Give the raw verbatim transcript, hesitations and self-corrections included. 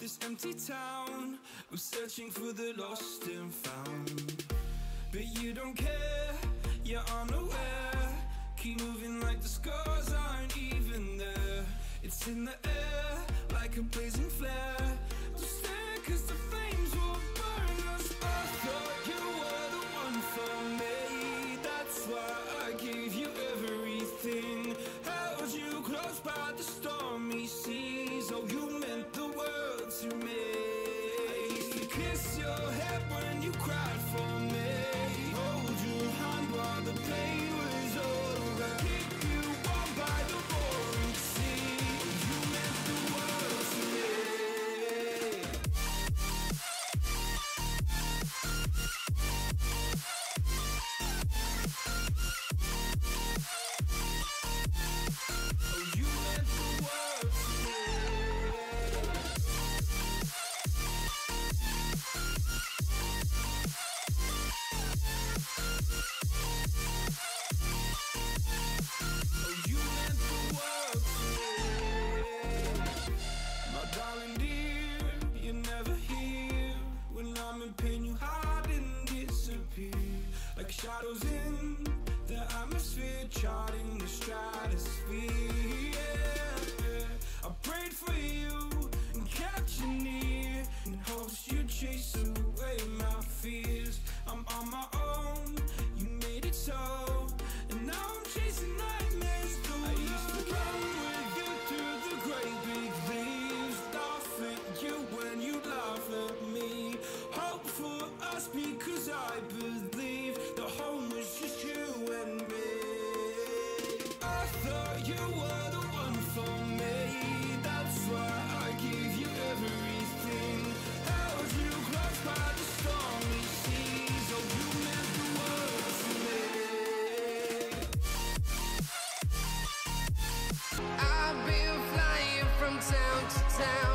this empty town. I'm searching for the lost and found, but you don't care, you're unaware. Keep moving like the scars aren't even there. It's in the air, like a blazing flare. Don't stare, cause the flames will burn us. I thought you were the one for me. That's why I gave you everything. Held you close by the stormy seas. Oh, you meant the world to me. I used to kiss your head when you cried for me. Hold your hand while the pain was over. Keep you warm by the roaring sea. You meant the world to me. Oh, you meant the world to me. Oh, you meant the world to me. My darling dear, you're never here. When I'm in pain, you hide and disappear. Like shadows in the atmosphere, charting the stratosphere. Yeah. I prayed for you and kept you near, in hopes you'd chase away my fears. I'm on my own, you made it so, and now I'm chasing nightmares through. I used to run with you through the great big leaves, laugh at you when you laugh at me. Hope for us because I believe the home was just you and me. I thought you were the one for me. That's why I gave you everything. Held you close by the stormy seas. Oh, you meant the world to me. I've been flying from town to town.